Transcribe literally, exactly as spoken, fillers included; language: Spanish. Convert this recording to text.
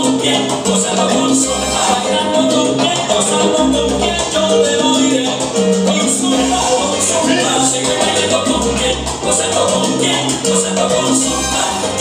con quién, gozando con Zulma, bailando con quién, gozando con quién, yo te lo diré. Con Zulma, con Zulma, sigue bailando con quién, gozando con quién, gozando con Zulma.